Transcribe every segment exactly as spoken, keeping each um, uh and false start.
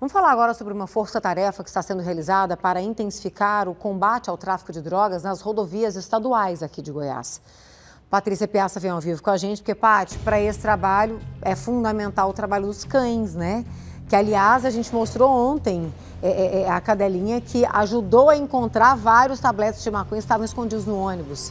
Vamos falar agora sobre uma força-tarefa que está sendo realizada para intensificar o combate ao tráfico de drogas nas rodovias estaduais aqui de Goiás. Patrícia Piazza vem ao vivo com a gente, porque, Paty, para esse trabalho é fundamental o trabalho dos cães, né? Que, aliás, a gente mostrou ontem é, é, a cadelinha que ajudou a encontrar vários tabletes de maconha que estavam escondidos no ônibus.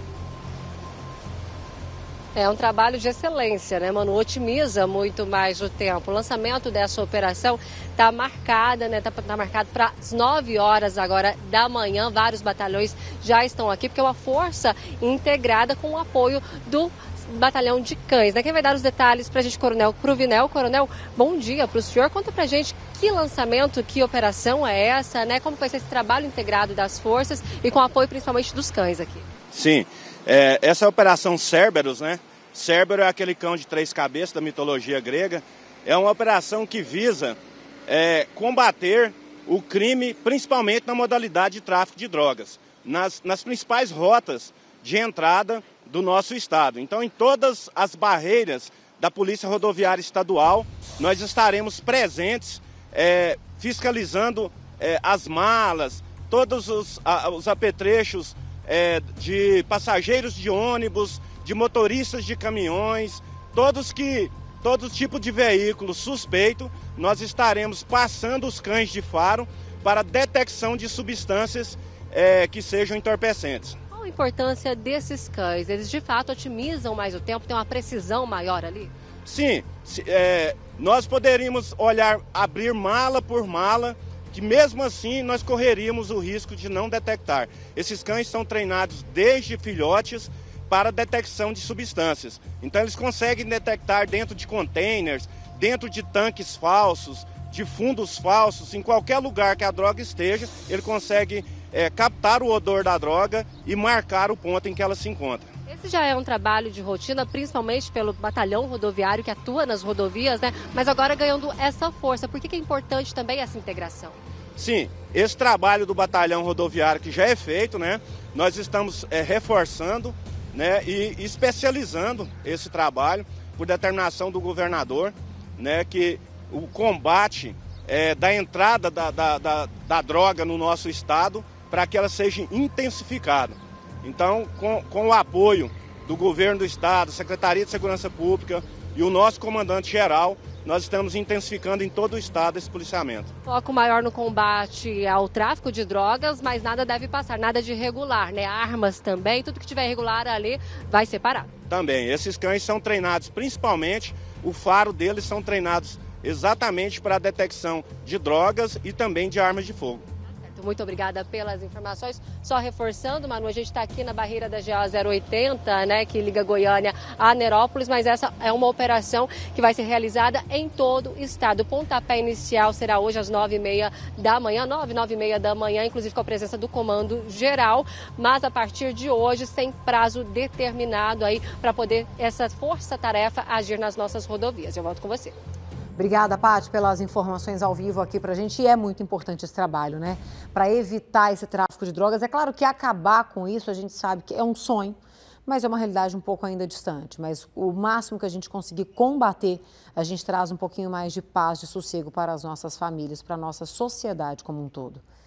É um trabalho de excelência, né, Manu? Otimiza muito mais o tempo. O lançamento dessa operação está marcada, né? Está tá marcado para as nove horas agora da manhã. Vários batalhões já estão aqui, porque é uma força integrada com o apoio do Batalhão de Cães, né? Quem vai dar os detalhes para a gente, Coronel Cruvinel. Coronel, bom dia para o senhor. Conta para a gente que lançamento, que operação é essa, né? Como vai ser esse trabalho integrado das forças e com o apoio principalmente dos cães aqui? Sim, é, essa é a Operação Cerberus, né? Cérbero é aquele cão de três cabeças da mitologia grega. É uma operação que visa é, combater o crime, principalmente na modalidade de tráfico de drogas, nas, nas principais rotas de entrada do nosso estado. Então, em todas as barreiras da Polícia Rodoviária Estadual, nós estaremos presentes, é, fiscalizando é, as malas, todos os, a, os apetrechos é, de passageiros de ônibus, de motoristas de caminhões, todos que, todo tipo de veículo suspeito, nós estaremos passando os cães de faro para detecção de substâncias é, que sejam entorpecentes. Qual a importância desses cães? Eles de fato otimizam mais o tempo, tem uma precisão maior ali? Sim, é, nós poderíamos olhar, abrir mala por mala, que mesmo assim nós correríamos o risco de não detectar. Esses cães são treinados desde filhotes para detecção de substâncias. Então eles conseguem detectar dentro de containers, dentro de tanques falsos, de fundos falsos, em qualquer lugar que a droga esteja, ele consegue é, captar o odor da droga e marcar o ponto em que ela se encontra. Esse já é um trabalho de rotina, principalmente pelo batalhão rodoviário que atua nas rodovias, né? Mas agora ganhando essa força. Por que que é importante também essa integração? Sim, esse trabalho do batalhão rodoviário que já é feito, né? Nós estamos é, reforçando, né, e especializando esse trabalho por determinação do governador, né, que o combate é, da entrada da, da, da, da droga no nosso estado para que ela seja intensificada. Então, com, com o apoio do governo do estado, Secretaria de Segurança Pública e o nosso comandante-geral, nós estamos intensificando em todo o estado esse policiamento. Foco maior no combate ao tráfico de drogas, mas nada deve passar, nada de irregular, né? Armas também, tudo que tiver irregular ali vai ser parado. Também, esses cães são treinados, principalmente, o faro deles são treinados exatamente para a detecção de drogas e também de armas de fogo. Muito obrigada pelas informações. Só reforçando, Manu, a gente está aqui na barreira da G A zero oitenta, né, que liga Goiânia a Nerópolis, mas essa é uma operação que vai ser realizada em todo o estado. O pontapé inicial será hoje às nove e meia da manhã, nove, nove e meia da manhã, inclusive com a presença do Comando Geral, mas a partir de hoje, sem prazo determinado aí para poder essa força-tarefa agir nas nossas rodovias. Eu volto com você. Obrigada, Paty, pelas informações ao vivo aqui pra gente. E é muito importante esse trabalho, né? Para evitar esse tráfico de drogas. É claro que acabar com isso, a gente sabe que é um sonho, mas é uma realidade um pouco ainda distante. Mas o máximo que a gente conseguir combater, a gente traz um pouquinho mais de paz, de sossego para as nossas famílias, para a nossa sociedade como um todo.